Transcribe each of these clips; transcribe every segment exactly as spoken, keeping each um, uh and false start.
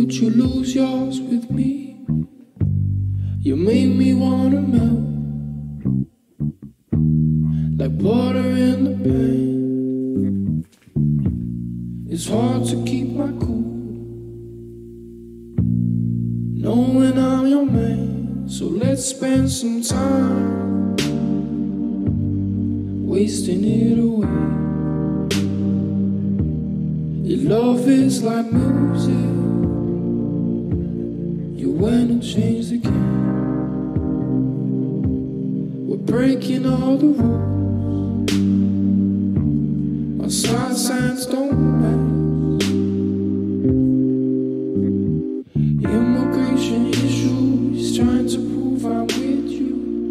would you lose yours with me? You make me wanna melt like butter in the pan. It's hard to keep my cool, knowing I'm your man. So let's spend some time wasting it away. Your love is like music, you went and changed the game. We're breaking all the rules, our side signs don't match. Immigration issues, trying to prove I'm with you.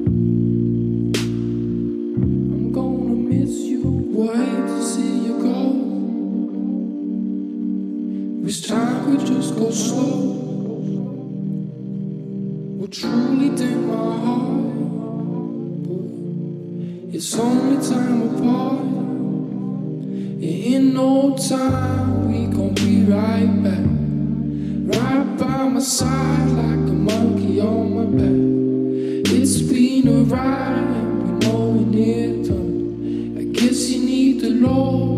I'm gonna miss you, we'll hate to see you go. This time we just go slow, will truly dim my heart, but it's only time apart. In no time we gon' be right back, right by my side like a monkey on my back. It's been a ride and we know we need it done. I guess you need the Lord